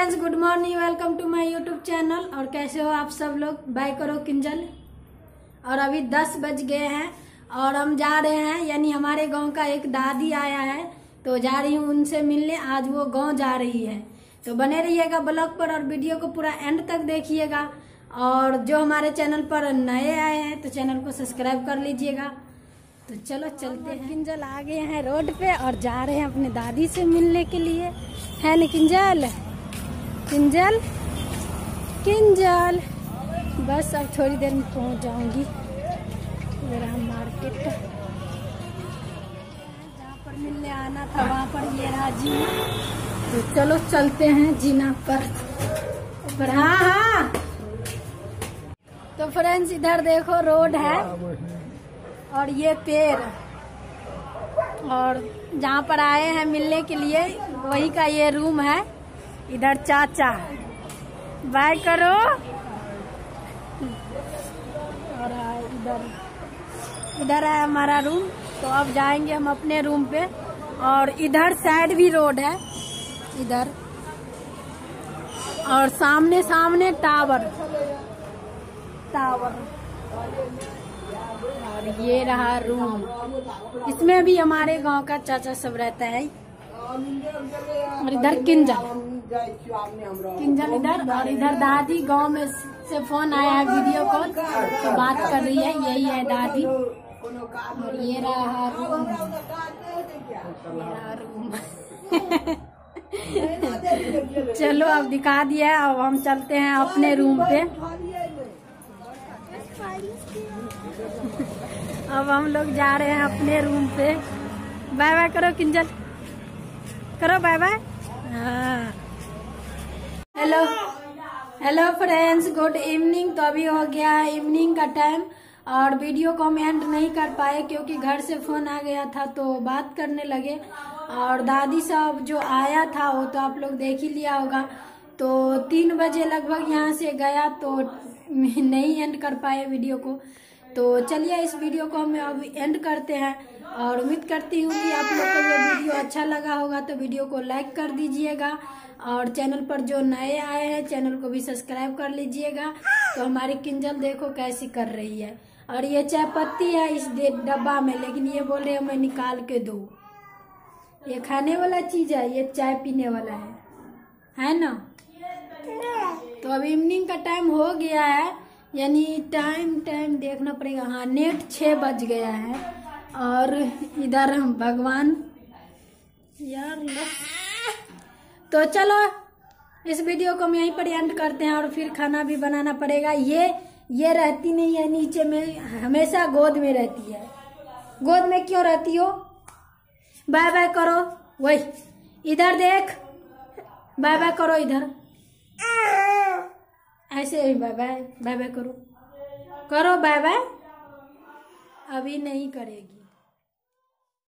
Friends, good morning. Welcome to my YouTube channel. और कैसे हो आप सब लोग? बाय करो किंजल। और अभी 10 बज गए हैं और हम जा रहे हैं, यानी हमारे गांव का एक दादी आया है तो जा रही हूँ उनसे मिलने। आज वो गांव जा रही है तो बने रहिएगा ब्लॉग पर और वीडियो को पूरा एंड तक देखिएगा। और जो हमारे चैनल पर नए आए हैं तो चैनल को सब्सक्राइब कर लीजिएगा। तो चलो चलते हैं। किंजल आ गए हैं रोड पे और जा रहे हैं अपने दादी से मिलने के लिए, है ना किंजल? किंजल किंजल बस अब थोड़ी देर में पहुंच जाऊंगी। मेरा मार्केट जहाँ पर मिलने आना था वहाँ पर ये रहा जीना। तो चलो चलते हैं जीना पर। हाँ हाँ, तो फ्रेंड्स इधर देखो रोड है और ये पेड़, और जहाँ पर आए हैं मिलने के लिए वही का ये रूम है। इधर चाचा बाय करो। और इधर है हमारा रूम। तो अब जाएंगे हम अपने रूम पे। और इधर साइड भी रोड है इधर, और सामने सामने टावर। और ये रहा रूम। इसमें भी हमारे गांव का चाचा सब रहता है। और इधर किंजल इधर, और इधर दादी गांव में से फोन आया है वीडियो कॉल तो बात कर रही है। यही है दादी। और ये रहा रूम। चलो अब दिखा दिया, अब हम चलते हैं अपने रूम पे। अब हम लोग जा रहे हैं अपने रूम पे। बाय बाय करो किंजल, करो बाय बाय। हाँ hello hello friends, good evening. तो अभी हो गया है इवनिंग का टाइम और वीडियो को हम एंड नहीं कर पाए क्योंकि घर से फोन आ गया था तो बात करने लगे। और दादी साहब जो आया था वो तो आप लोग देख ही लिया होगा। तो 3 बजे लगभग यहाँ से गया तो नहीं एंड कर पाए वीडियो को। तो चलिए इस वीडियो को हम अब एंड करते हैं। और उम्मीद करती हूँ कि आप लोग को ये वीडियो अच्छा लगा होगा तो वीडियो को लाइक कर दीजिएगा। और चैनल पर जो नए आए हैं चैनल को भी सब्सक्राइब कर लीजिएगा। तो हमारी किंजल देखो कैसी कर रही है। और ये चाय पत्ती है इस डब्बा में, लेकिन ये बोल रहे हैं मैं निकाल के दो। ये खाने वाला चीज है, ये चाय पीने वाला है ना? तो अब इवनिंग का टाइम हो गया है, यानी टाइम देखना पड़ेगा। हाँ, नेट 6 बज गया है। और इधर हम भगवान यार। तो चलो इस वीडियो को हम यहीं पर एंड करते हैं और फिर खाना भी बनाना पड़ेगा। ये रहती नहीं है नीचे में, हमेशा गोद में रहती है। गोद में क्यों रहती हो? बाय बाय करो। वही इधर देख, बाय बाय करो इधर। ऐसे ही बाय बाय करो बाय बाय। अभी नहीं करेगी।